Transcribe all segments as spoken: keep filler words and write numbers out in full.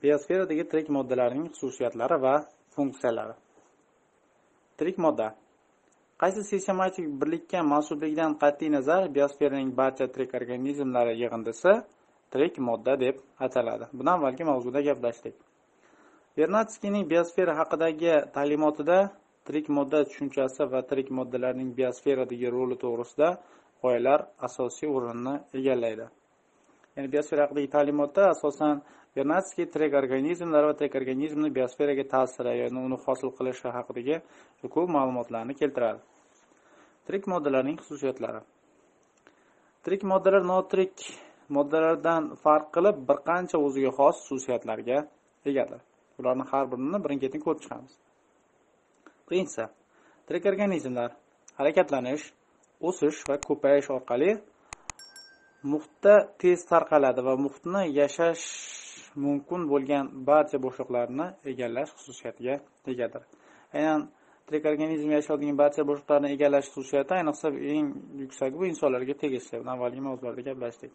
Biosferadagi tirik moddalarning xususiyatlari va funksiyalari. Tirik modda. Qaysi sistematik birlikka mansubligidan qat'iy nazar biosferaning barcha tirik organizmlari yig'indisi tirik modda deb ataladi. Bundan avvalgi mavzuda gaplashdik. Vernadskiyning biosfera haqidagi ta'limotida tirik modda tushunchasi va tirik moddalarning biosferadagi roli to'g'risida g'oyalar asosiy o'rinni egallaydi. Ya'ni biosfera haqidagi ta'limotda asosan Vernadskiy tirik organizmlar va tirik organizmning biosferaga ta'siri, ya'ni uni hosil qilishi haqidagi ko'p ma'lumotlarni keltiradi. Tirik moddalarning xususiyatlari. Tirik moddalar notirik moddalardan farq qilib bir qancha o'ziga xos xususiyatlarga egadir. Ularning har birini birin-ketin ko'rib chiqamiz. Birinchisi, tirik organizmlar harakatlanish, o'sish va ko'payish orqali muhitda tez tarqaladi va muhitni yashash mumkin bo'lgan barcha bo'shliqlarni egallash xususiyatiga egadir. Aynan tirik organizm yashaydigan barcha bo'shliqlarni egallash xususiyati ayniqsa eng yuksagi bu insonlarga tegishli. Bundan avvalgi mavzularda gaplashdik.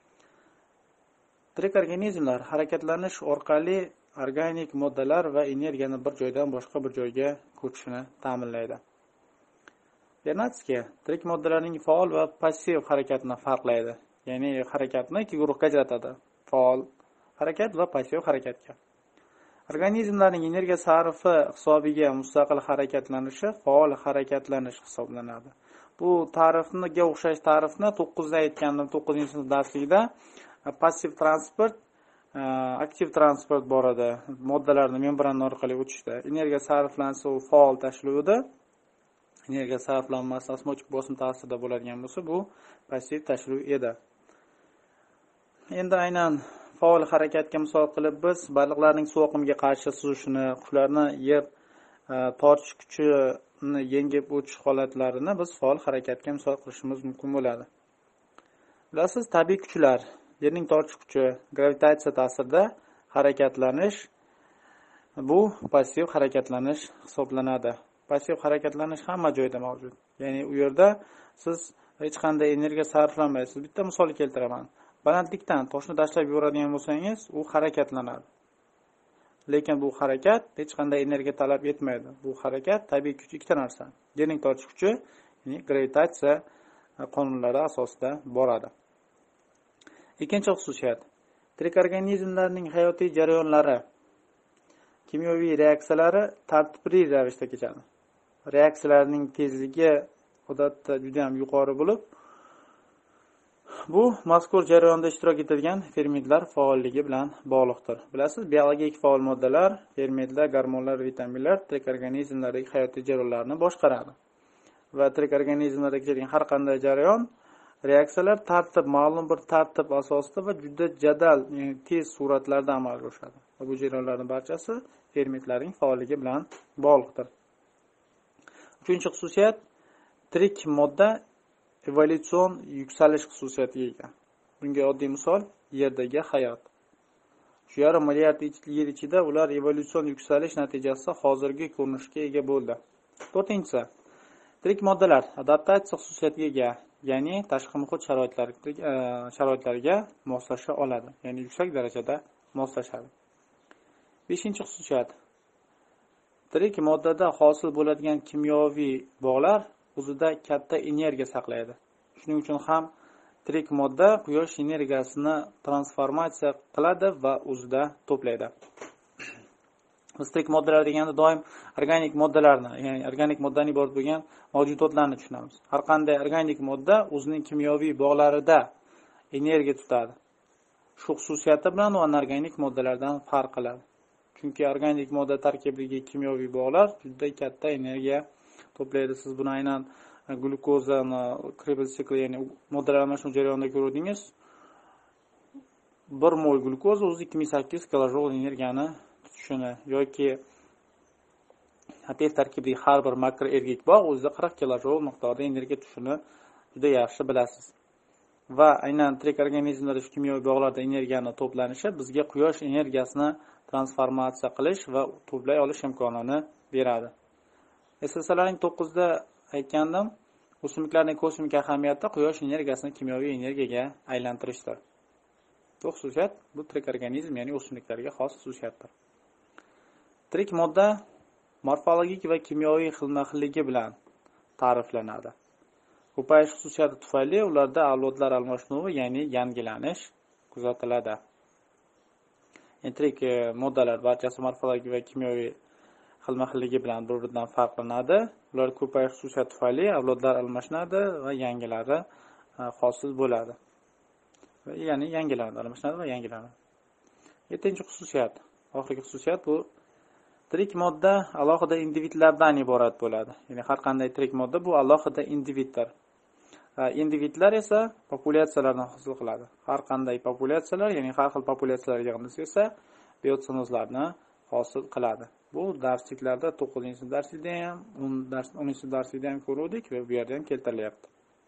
Tirik organizmlar harakatlanish orqali organik moddalar va energiyani bir joydan boshqa bir joyga ko'chishini ta'minlaydi. Vernadskiy tirik moddalarning faol va passiv harakatini farqlaydi. Ya'ni harakatni ikki guruhga ajratadi. Faol harakat va passiv harakatga. Organizmlarning energiya sarfi hisobiga mustaqil harakatlanishi faol harakatlanish hisoblanadi. Bu ta'rifga o'xshash ta'rifni to'qqizda aytgandim, to'qqizinchi sinf darsligida passiv transport, aktiv transport bor edi. Moddalarni membrana orqali o'tishda energiya sarflansa u faol tashluvda, energiya sarflanmasi osmotik bosim ta'sirida bo'ladigan bo'lsa, bu passiv tashluv edi. Endi aynan faol harakatga misol qilib biz baliqlarning suv oqimiga qarshi suzishini, qushlarni yer tortish kuchini yengib o'tish holatlarini biz faol harakatga misol qilishimiz mumkin bo'ladi. Bilasiz, tabiiy kuchlar, yerning tortish kuchi, gravitatsiya ta'sirida harakatlanish bu passiv harakatlanish hisoblanadi. Passiv harakatlanish hamma joyda mavjud. Ya'ni u yerda siz hech qanday energiya sarflamaysiz. Bitta misol keltiraman. Balandlikdan toshni tashlab yuboradigan bo'lsangiz, u harakatlanadi. Lekin bu harakat hech qanday energiya talab etmaydi. Bu harakat tabiiy kuch ikkita narsa. Yerning tortish kuchi, ya'ni gravitatsiya qonunlari asosida boradi. Ikkinchi xususiyat. Tirik organizmlarning hayotiy jarayonlari, kimyoviy reaksiyalari tartibli ravishda kechadi. Reaksiyalarning tezligi odatda juda ham yuqori bo'lib, bu mazkur jarayonda ishtirok etadigan fermentlar faolligi bilan bog'liqdir. Bilasiz, biologik faol moddalar, fermentlar, gormonlar, vitaminlar tirik organizmlardagi hayotiy jarayonlarni boshqaradi. Va tirik organizmlarda kechadigan har qanday jarayon, reaksiyalar tartib, ma'lum bir tartib asosida va juda jadal, ya'ni tez suratlarda amalga oshadi. Va bu jarayonlarning barchasi fermentlarning faolligi bilan bog'liqdir. Uchinchi xususiyat, tirik modda evolyutsion yuksalish xususiyatiga ega. Bunga oddiy misol Yerdagi hayot. Shu yarim milliard yil ichida ular evolyutsion yuksalish natijasida hozirgi ko'rinishga ega bo'ldi. To'rtinchisi, tirik moddalar adaptatsiya xususiyatiga ega, ya'ni tashqi muhit sharoitlariga moslasha oladi, ya'ni yuksak darajada moslashadi. Beshinchi xususiyat, tirik moddada hosil bo'ladigan kimyoviy bog'lar o'zida katta energiya saqlaydi. Shuning uchun ham tirik modda quyosh energiyasini transformatsiya qiladi va o'zida to'playdi. Biz tirik moddalar deganda doim organik moddalarni, ya'ni organik moddadan iborat bo'lgan mavjudotlarni tushunamiz. Har qanday organik modda o'zining kimyoviy bog'larida energiya tutadi. Shu xususiyati bilan u anorganik moddalardan farq qiladi. Chunki organik modda tarkibidagi kimyoviy bog'lar juda katta energiya to'playdi. Siz buni aynan glukozani Krebs sikli, ya'ni moddalar almashinuv jarayonida ko'rdingiz. bir mol glukoza o'zi ikki ming sakkiz kilojul energiyani tutishini yoki tez tarkibidagi har bir makroergik bog' o'zida qirq kilojul miqdorda energiya tutishini juda yaxshi bilasiz. Va aynan tirik organizmlarda shu kimyoviy bog'larda energiyani to'planishi bizga quyosh energiyasini transformatsiya qilish va to'play olish imkonini beradi. Eslasalaring to'qqizda aytgandim, o'simliklarning kosmik ahamiyati quyosh energiyasini kimyoviy energiyaga aylantirishdir. Bu xususiyat bu tirik organizm, ya'ni o'simliklarga xos xususiyatdir. Tirik modda morfologik va kimyoviy xilma-xilligi bilan ta'riflanadi. Ko'payish xususiyati tufayli ularda avlodlar almashinuvi, ya'ni yangilanish kuzatiladi. Tirik moddalar barchasi morfologik va kimyoviy xilma-xilligi bilan bir-biridan farqlanadi. Ular ko'payish xususiyati tufayli avlodlar almashinadi va yangilari hosil bo'ladi. Ya'ni yangilanadi, almashinadi va yangilanadi. yettinchi xususiyat, oxirgi xususiyat bu tirik modda alohida individlardan iborat bo'ladi. Ya'ni har qanday tirik modda bu alohida individdir. Individlar esa populyatsiyalarni hosil qiladi. Har qanday populyatsiyalar, ya'ni har xil populyatsiyalar yig'indisi esa biotsonozlarni hosil qiladi. Bu darsliklarda to'qqizinchi darslikda ham, o'ninchi darslikda ham ko'rdik va bu yerda ham keltirilyapti.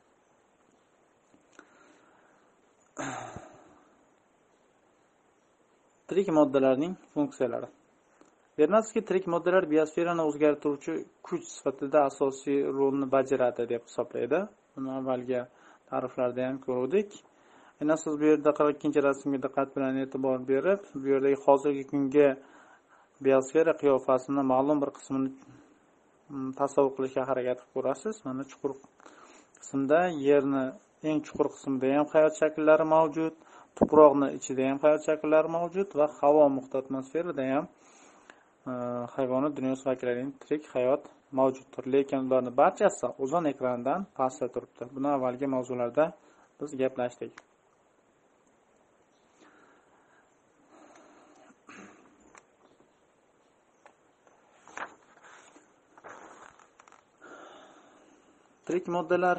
Tirik moddalarning funksiyalari. Vernadskiy tirik moddalar biosferani o'zgartiruvchi kuch sifatida asosiy rolni bajaradi deb hisoblaydi. Buni avvalgi ta'riflarda ham ko'rdik. Endi siz bu yerda qirq ikkinchi rasmga diqqat bilan e'tibor berib, bu yerdagi hozirgi kungi biosfera qiyofasini ma'lum bir qismini tasavvur qilishga harakat qilib ko'rasiz. Mana chuqur qismda yerni eng chuqur qismida ham hayot shakllari mavjud, tuproqning ichida ham hayot shakllari mavjud va havo muhiti atmosferada ham hayvonot dunyosi vakillarining tirik hayot mavjuddir. Lekin ularning barchasi ozon ekranidan pastda turibdi. Buni avvalgi mavzularda biz gaplashdik. Tirik moddalar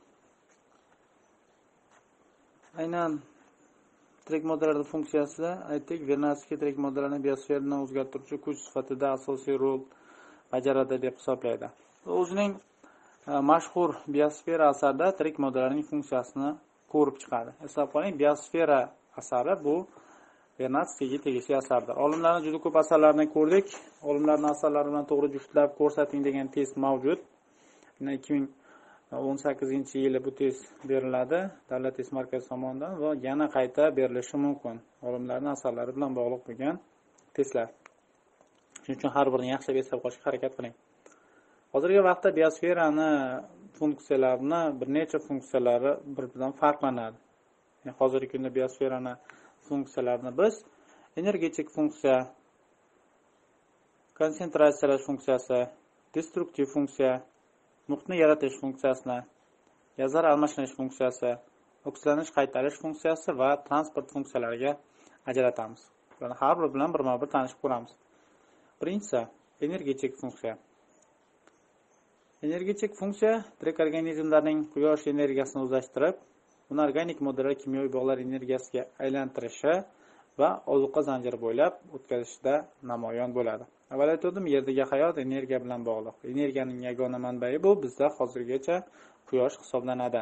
aynan tirik moddalarning funksiyasi aytdik, Vernadskiy tirik moddalarni biosferani o'zgartiruvchi kuch sifatida asosiy rol bajaradi deb hisoblaydi. O'zining mashhur biosfera asarida tirik moddalarning funksiyasini ko'rib chiqadi. Hisob qiling, biosfera asari bu Vernadskiyga tegishli asardir. Olimlarning juda ko'p asarlarini ko'rdik. Olimlarning asarlari bilan to'g'ri juftlab ko'rsating degan test mavjud. ikki ming o'n sakkizinchi yili bu test beriladi Davlat test markazi tomonidan va yana qayta berilishi mumkin. Olimlarning asarlari bilan bog'liq bo'lgan testlar. Shuning uchun har birini yaxshilab eslab qolishga harakat qiling. Hozirgi vaqtda biosferani funksiyalarini bir necha funksiyalari bir-biridan farqlanadi. Ya'ni hozirgi kunda biosferani funksiyalarini biz energetik funksiya, konsentratsiyalash funksiyasi, destruktiv funksiya, muhitni yaratish funksiyasini, yazar almashinish funksiyasi, oksidlanish qaytarish funksiyasi va transport funksiyalariga ajratamiz. Ularni har biri bilan birma-bir tanishib ko'ramiz. Birinchisi energetik funksiya. Energetik funksiya tirik organizmlarning quyosh energiyasini o'zlashtirib, uni organik moddalar kimyoviy bog'lar energiyasiga aylantirishi va ozuqa zanjiri bo'ylab o'tkazishda namoyon bo'ladi. Avval aytdim, yerdagi hayot energiya bilan bog'liq. Energiyaning yagona manbai bu bizda hozirgacha quyosh hisoblanadi.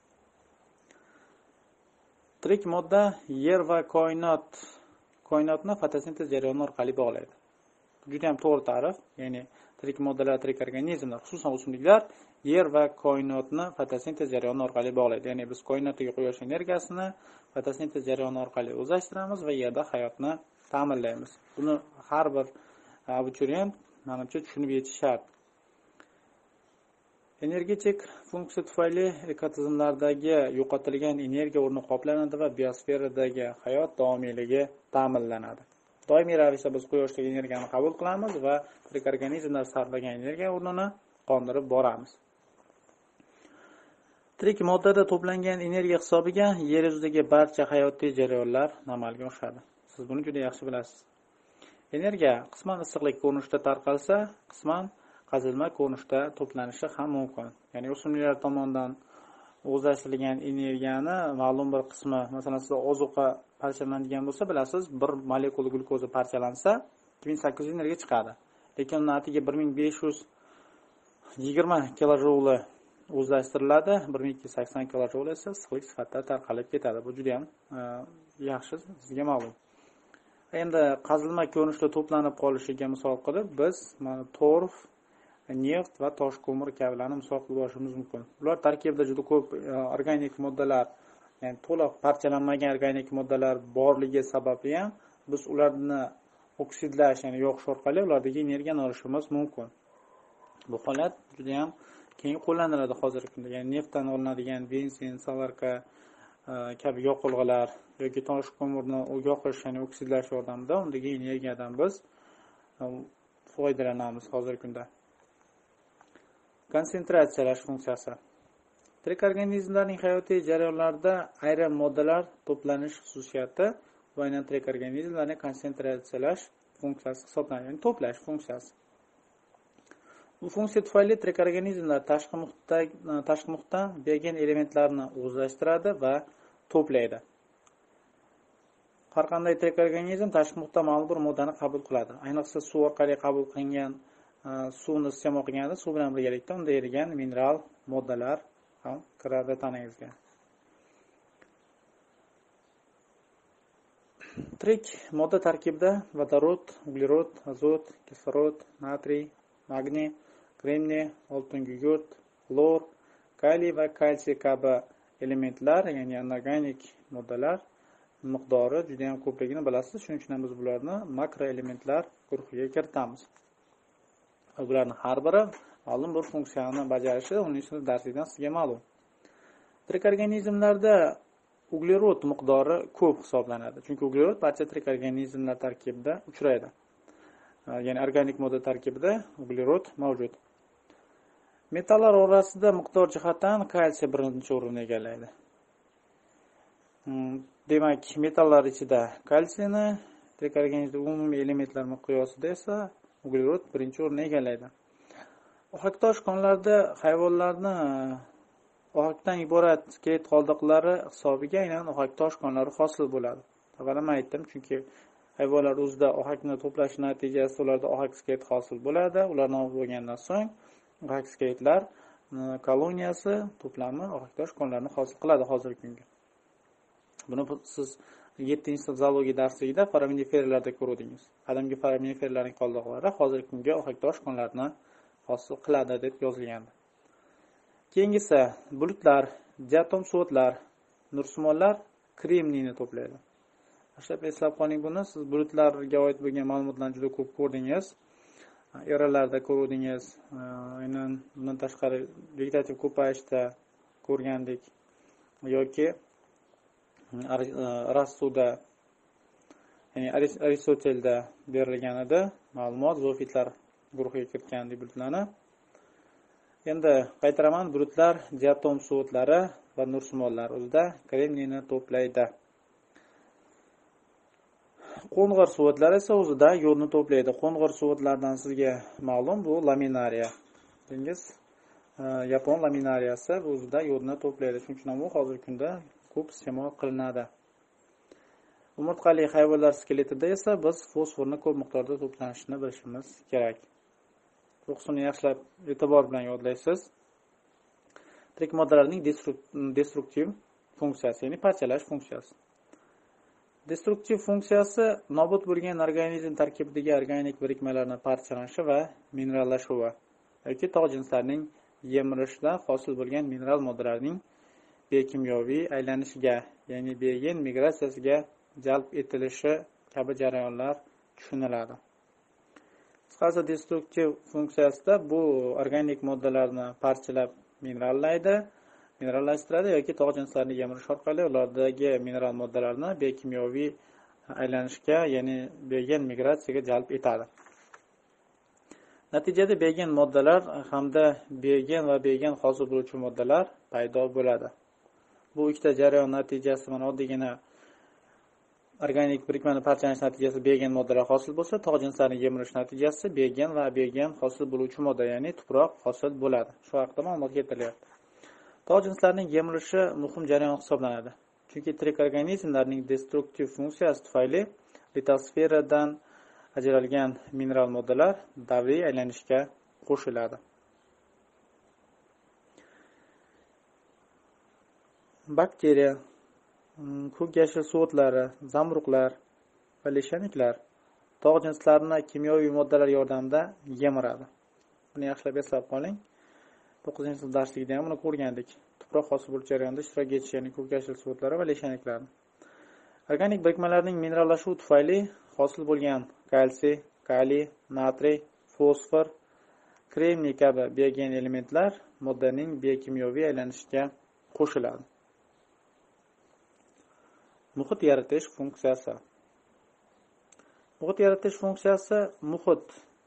Tirik modda yer va koinot koinotni fotosintez jarayoni orqali bog'laydi. Juda ham to'g'ri ta'rif, ya'ni tirik moddalar, tirik organizmlar, xususan o'simliklar yer va koinotni fotosintez jarayoni orqali bog'laydi. Ya'ni biz koinotdagi quyosh energiyasini fotosintez jarayoni orqali o'zlashtiramiz va yerda hayotni ta'minlaymiz. Buni har bir abituriyent menimcha tushunib yetishi shart. Energetik funksiya tufayli ekotizimlardagi yo'qotilgan energiya o'rni qoplanadi va biosferadagi hayot davomiyligi ta'minlanadi. Doimiy ravishda biz quyoshdagi energiyani qabul qilamiz va tirik organizmlar sarflagan energiya o'rnini qondirib boramiz. Tirik moddada to'plangan energiya hisobiga yer yuzidagi barcha hayotiy jarayonlar amalga oshadi. Siz buni juda yaxshi bilasiz. Energiya qisman issiqlik ko'rinishida tarqalsa, qisman qazilma ko'rinishda to'planishi ham mumkin. Ya'ni o'simliklar tomonidan o'zlashtirilgan energiyani ma'lum bir qismi, masalan, siz ozuqa parchalanadigan bo'lsa, bilasiz, bir molekula glukoza parchalansa, ikki ming sakkiz yuz energiya chiqadi. Lekin uning atiga bir ming besh yuz yigirma kilojouли o'zlashtiriladi, bir ming ikki yuz sakson kilojouли esa issiqlik sifatida tarqalib ketadi. Bu juda ham yaxshi, sizga ma'lum. Endi qazilma ko'rinishda to'planib qolishiga misol qilib, biz mana torf, neft va tosh ko'mir kabilarni misol qilib olishimiz mumkin. Ular tarkibida juda ko'p organik moddalar ya'ni to'liq parchalanmagan organik moddalar borligi sababli ham biz ularni oksidlash, ya'ni yoqish orqali ulardagi energiyani olishimiz mumkin. Bu holat juda ham keng qo'llaniladi hozirgi kunda. Ya'ni neftdan olinadigan benzin, solarka kabi yoqilg'ilar yoki tosh ko'mirni yoqish, ya'ni oksidlash yordamida undagi energiyadan biz foydalanamiz hozirgi kunda. Konsentratsiyalash funksiyasi. Tirik organizmlarning hayotiy jarayonlarida ayrim moddalar to'planish xususiyati va aynan tirik organizmlarni konsentratsiyalash funksiyasi hisoblanadi, ya'ni to'plash funksiyasi. Bu funksiya tufayli tirik organizmlar tashqi muhitda tashqi muhitdan biogen elementlarni o'zlashtiradi va to'playdi. Har qanday tirik organizm tashqi muhitda ma'lum bir moddani qabul qiladi. Ayniqsa suv orqali qabul qilingan suvni iste'mol qilganda suv bilan birgalikda unda erigan mineral moddalar ham kiradi tanangizga. Tirik modda tarkibida vodorod, uglerod, azot, kislorod, natriy, magniy, kremniy, oltin gugurt, xlor, kaliy va kalsiy kabi elementlar, ya'ni anorganik moddalar miqdori juda ham ko'pligini bilasiz. Shuning uchun biz bularni makroelementlar guruhiga kiritamiz. Bularning har biri ma'lum bir funksiyani bajarishi uning sinf darsligidan sizga ma'lum. Tirik organizmlarda uglerod miqdori ko'p hisoblanadi. Chunki uglerod barcha tirik organizmlar tarkibida uchraydi. Ya'ni organik modda tarkibida uglerod mavjud. Metallar orasida miqdor jihatdan kalsiy birinchi o'rinni egallaydi. Demak, metallar ichida kalsiyni, tirik organizmda umumiy elementlar miqyosida esa uglerod birinchi o'rinni egallaydi. Ohaktosh konlarda hayvonlarni ohakdan iborat skelet qoldiqlari hisobiga aynan ohaktosh konlari hosil bo'ladi. Avvalama aytdim, chunki hayvonlar o'zida ohakni to'plash natijasida ularda ohak skelet hosil bo'ladi. Ularni olib bo'lgandan so'ng ohak skeletlar koloniyasi to'plami ohaktosh konlarni hosil qiladi hozirgi kunga. Buni siz yettinchi sinf zoologiya darsligida foraminiferlarda ko'rdingiz. Qadimgi foraminiferlarning qoldiqlari hozirgi kunga ohaktosh konlarni hosil qiladi deb yozilgandi. Keyingisi bulutlar, diatom suvo'tlar, nursumonlar kremniyni to'playdi. Tashlab eslab qoling buni. Siz bulutlarga oid bo'lgan ma'lumotlarni juda ko'p ko'rdingiz. Eralarda ko'rdingiz. Aynan bundan tashqari vegetativ ko'payishda ko'rgandik yoki Arastuda, ya'ni Aristotelda berilgan edi ma'lumot zoofitlar guruhiga kiritgan bulutlarni. Endi qaytaraman, bulutlar, diatom suvo'tlari va nursumonlar o'zida kremniyni to'playdi. Qo'ng'ir suvo'tlar esa o'zida yodni to'playdi. Qo'ng'ir suvo'tlardan sizga ma'lum bu laminariya. Dengiz yapon laminariyasi o'zida yodni to'playdi. Shuning uchun ham u hozirgi kunda ko'p iste'mol qilinadi. Umurtqali hayvonlar skeletida esa biz fosforni ko'p miqdorda to'planishini bilishimiz kerak. Ruxsuni yaxshilab e'tibor bilan yodlaysiz. Tirik moddalarning destruktiv funksiyasi, ya'ni parchalash funksiyasi. Destruktiv funksiyasi nobud bo'lgan organizm tarkibidagi organik birikmalarning parchalanishi va minerallashuvi yoki tog' jinslarining yemirishidan hosil bo'lgan mineral moddalarning biokimyoviy aylanishiga, ya'ni biogen migratsiyasiga jalb etilishi kabi jarayonlar tushuniladi. Qisqasi, destruktiv funksiyasida bu organik moddalarni parchalab minerallaydi, minerallashtiradi yoki tog' jinslarini yemirish orqali ulardagi mineral moddalarni biokimyoviy aylanishga, ya'ni biogen migratsiyaga jalb etadi. Natijada biogen moddalar hamda biogen va biogen hosil bo'luvchi moddalar paydo bo'ladi. Bu ikkita jarayon natijasi mana oddiygina organik birikmani parchalanish natijasida biogen moddalar hosil bo'lsa, tog' jinslarini yemirish natijasida biogen va biogen hosil bo'luvchi modda, ya'ni tuproq hosil bo'ladi. Shu haqida ma'lumot keltiryapti. Tog' jinslarining yemirishi muhim jarayon hisoblanadi. Chunki tirik organizmlarning destruktiv funksiyasi tufayli litosferadan ajralgan mineral moddalar davriy aylanishga qo'shiladi. Bakteriya, ko'k yashil suvo'tlari, zamruqlar va leshaniklar tog' jinslarini kimyoviy moddalar yordamida yemiradi. Buni yaxshilab eslab qoling. to'qqizinchi sinf darsligida ham buni ko'rgandik. tuproq hosil bo'lish jarayonida ishtirok etishi, ya'ni ko'k yashil suvo'tlar va leshaniklar. Organik birikmalarning minerallashuvi tufayli hosil bo'lgan kalsiy, kaliy, natriy, fosfor, kremniy kabi biogen elementlar moddaning biokimyoviy aylanishiga qo'shiladi. Muhit yaratish funksiyasi. Muhit yaratish funksiyasi muhit,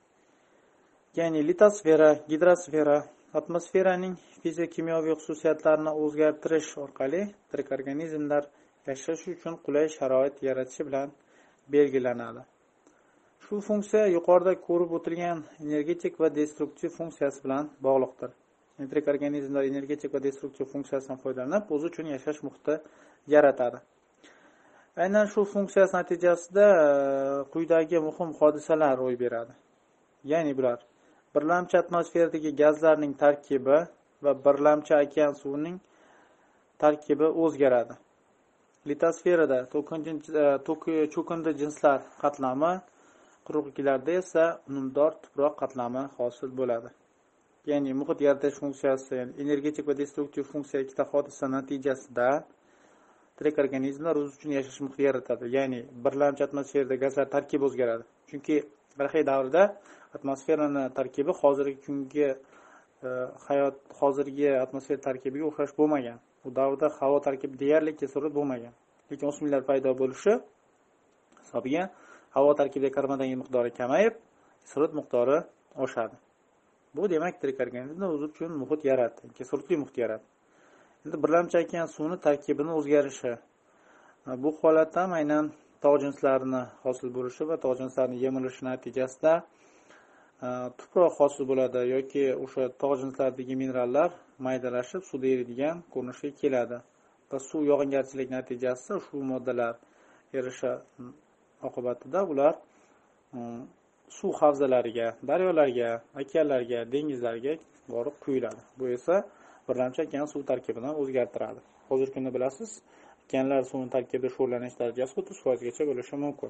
ya'ni litosfera, gidrosfera, atmosferaning fizik-kimyoviy xususiyatlarini o'zgartirish orqali tirik organizmlar yashash uchun qulay sharoit yaratishi bilan belgilanadi. Shu funksiya yuqorida ko'rib o'tilgan energetik va destruktiv funksiyasi bilan bog'liqdir. Tirik organizmlar energetik va destruktiv funksiyasidan foydalanib, o'zi uchun yashash muhiti yaratadi. Aynan shu funksiyasi natijasida quyidagi muhim hodisalar ro'y beradi. Ya'ni bular: birlamchi atmosferadagi gazlarning tarkibi va birlamchi okean suvining tarkibi o'zgaradi. Litosferada cho'kindi jinslar qatlami, quruqliklarda esa unumdor tuproq qatlami hosil bo'ladi. Ya'ni muhit yaratish funksiyasi, ya'ni energetik va destruktiv funksiya ikkita hodisa natijasida tirik organizmlar o'z uchun yashash muhiti yaratadi. Ya'ni birlamchi atmosferada gazlar tarkibi o'zgaradi. Chunki arxiy davrda atmosferaning tarkibi hozirgi kungi e, hayot hozirgi atmosfera tarkibiga o'xshash bo'lmagan. Bu davrda havo tarkibi deyarli kislorod bo'lmagan. Lekin o'smalar paydo bo'lishi hisobiga havo tarkibidagi karbondioksid miqdori kamayib, kislorod miqdori oshadi. Bu demak tirik organizmlar o'z uchun muhit yaratdi, kislorodli muhit yaratdi. Endi birlamchi okean suvini tarkibini o'zgarishi. Bu holatda ham aynan tog' jinslarini hosil bo'lishi va tog' jinslarining yemilishi natijasida tuproq hosil bo'ladi yoki o'sha tog' jinslaridagi minerallar maydalashib suvda eriydigan ko'rinishga keladi. Va suv yog'ingarchilik natijasida shu moddalar erishi oqibatida ular suv havzalariga, daryolarga, okeanlarga, dengizlarga borib quyiladi. Bu esa birlamchi okean suv tarkibini o'zgartiradi. Hozirgi kunda bilasiz, okeanlar suvning tarkibida sho'rlanish darajasi o'ttiz foizgacha bo'lishi mumkin.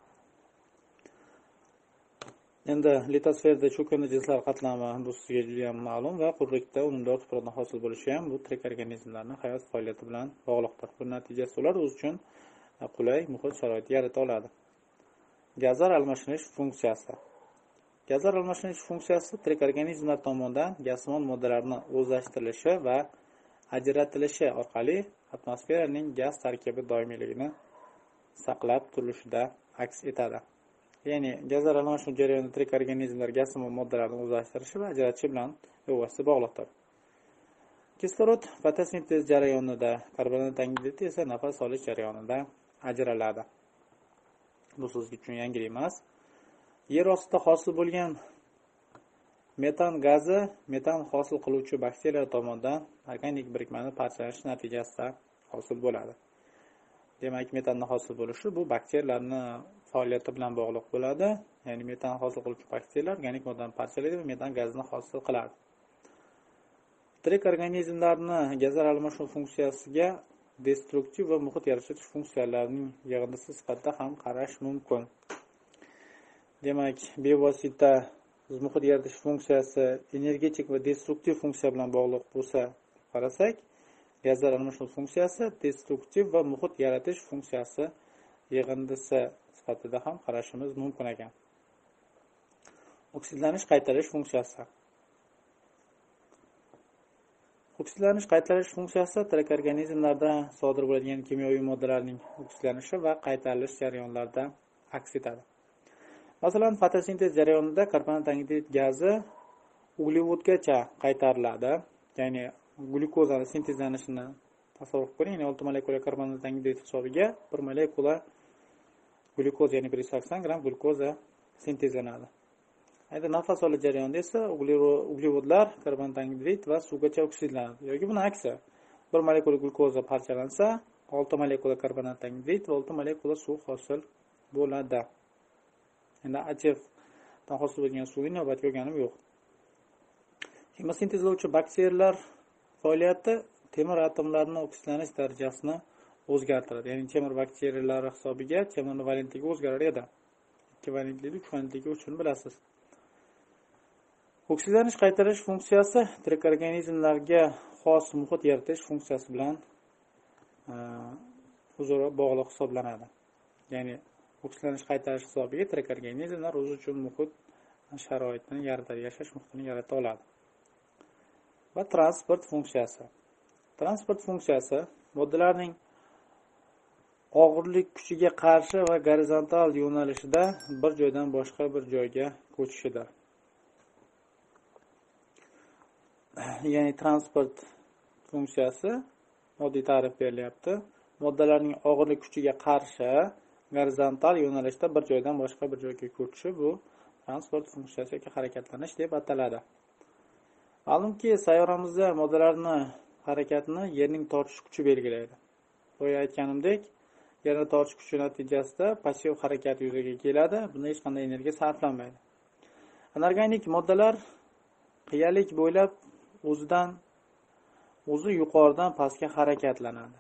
Endi litosferada cho'kindi jinslar qatlami bu sizga juda ham ma'lum va quruqlikda unumdor tuproqdan hosil bo'lishi ham bu tirik organizmlarning hayot faoliyati bilan bog'liqdir. Bu natijasida ular o'z uchun qulay muhit sharoit yarata oladi. Gazlar almashinish funksiyasi. Gazlar almashinish funksiyasi tirik organizmlar tomonidan gazsimon moddalarning o'zlashtirilishi va ajratilishi orqali atmosferaning gaz tarkibi doimiyligini saqlab turilishida aks etadi. Ya'ni gazlar almashinuv jarayonida tirik organizmlar gazsimon moddalarni o'zlashtirishi va ajratishi bilan bevosita bog'liqdir. Kislorod fotosintez jarayonida, karbonat angidrid esa nafas olish jarayonida ajraladi. Bu siz uchun yangilik emas. Yer ostida hosil bo'lgan metan gazi metan hosil qiluvchi bakteriyalar tomonidan organik birikmani parchalanishi natijasida hosil bo'ladi. Demak, metanning hosil bo'lishi bu bakteriyalarning faoliyati bilan bog'liq bo'ladi. Ya'ni metan hosil qiluvchi bakteriyalar organik moddani parchalaydi va metan gazini hosil qiladi. Tirik organizmlarning gazlar almashinuv funksiyasiga destruktiv va muhit yaratish funksiyalarining yig'indisi sifatida ham qarash mumkin. Demak, bevosita muhit yaratish funksiyasi energetik va destruktiv funksiya bilan bog'liq bo'lsa, qarasak, gazlar almashinuv funksiyasi destruktiv va muhit yaratish funksiyasi yig'indisi sifatida ham qarashimiz mumkin ekan. Oksidlanish qaytarish funksiyasi. Oksidlanish qaytarish funksiyasi tirik organizmlarda sodir bo'ladigan kimyoviy moddalarning oksidlanishi va qaytarilish jarayonlarida aks etadi. Masalan, fotosintez jarayonida karbonat angidrid gazi uglevodgacha qaytariladi. Ya'ni glyukozaning sintezlanishini tasavvur qiling. Ya'ni olti molekula karbonat angidrid hisobiga bir molekula glyukoz, ya'ni bir yuz sakson gramm glyukoza sintezlanadi. Endi nafas olish jarayonida esa uglevodlar karbonat angidrid va suvgacha oksidlanadi. Yoki buni aksi. bir molekula glyukoza parchalansa, olti molekula karbonat angidrid va olti molekula suv hosil bo'ladi. Endi A C dan hosil bo'lgan suvni navbatga olganim yo'q. Kimyo sintezlovchi bakteriyalar faoliyati temir atomlarining oksidlanish darajasini o'zgartiradi. Ya'ni temir bakteriyalari hisobiga temirning valentligi o'zgarar edi. ikki valentligi uch valentligi uchun bilasiz. Oksidlanish qaytarish funksiyasi tirik organizmlarga xos muhit yaratish funksiyasi bilan o'zaro bog'liq hisoblanadi. Ya'ni oksitlanish qaytarish hisobiga tirik organizmlar o'zi uchun muhit sharoitini yaratadi, yashash muhitini yarata oladi. Va transport funksiyasi. Transport funksiyasi moddalarning og'irlik kuchiga qarshi va gorizontal yo'nalishida bir joydan boshqa bir joyga ko'chishidir. Ya'ni transport funksiyasi oddiy ta'rif berilyapti. Moddalarning og'irlik kuchiga qarshi gorizontal yo'nalishda bir joydan boshqa bir joyga ko'chishi bu transport funksiyasi yoki harakatlanish deb ataladi. Ma'lumki, sayyoramizda moddalarning harakatini yerning tortish kuchi belgilaydi. Boya aytganimdek, yerning tortish kuchi natijasida passiv harakat yuzaga keladi. Bunda hech qanday energiya sarflanmaydi. Anorganik moddalar qiyalik bo'ylab o'zidan o'zi yuqoridan pastga harakatlanadi.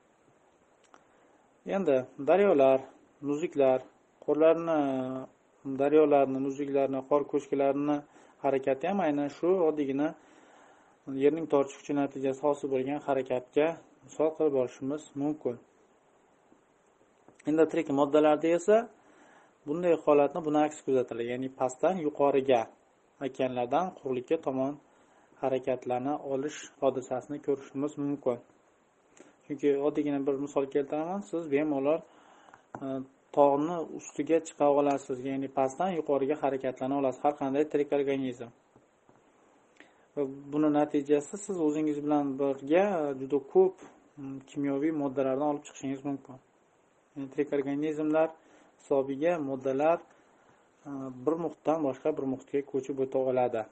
Endi daryolar, muziklar, qorlarni, daryolarni, muziklarni, qor ko'chkilarini harakati ham aynan shu oddiygina yerning tortish kuchi natijasida hosil bo'lgan harakatga misol qilib olishimiz mumkin. Endi tirik moddalarda esa bunday holatni buni aks kuzatiladi. Ya'ni pastdan yuqoriga, okeanlardan quruqlikka tomon harakatlarni olish hodisasini ko'rishimiz mumkin. Chunki oddiygina bir misol keltiraman, siz bemalol tog'ni ustiga chiqa olasiz, ya'ni pastdan yuqoriga harakatlana olasiz har qanday tirik organizm. Va buni natijasi siz o'zingiz bilan birga juda ko'p kimyoviy moddalardan olib chiqishingiz mumkin. Ya'ni tirik organizmlar hisobiga moddalar bir muhitdan boshqa bir muhitga ko'chib o'ta oladi.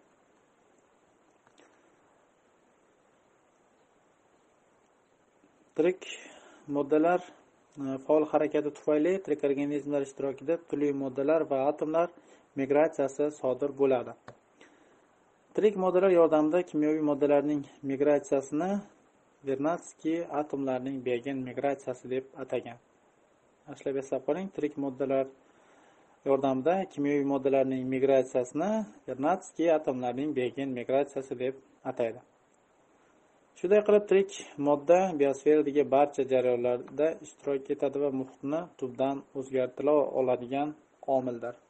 Tirik moddalar faol harakati tufayli tirik organizmlar ishtirokida turli moddalar va atomlar migratsiyasi sodir bo'ladi. Tirik moddalar yordamida kimyoviy moddalarning migratsiyasini Vernadsky atomlarning Begen migratsiyasi deb atagan. Ashlab eslab qoling, tirik moddalar yordamida kimyoviy moddalarning migratsiyasini Vernadsky atomlarning Begen migratsiyasi deb ataydi. Shunday qilib, tirik modda biosferadagi barcha jarayonlarda ishtirok etadi va muhitni tubdan o'zgartira oladigan omildir.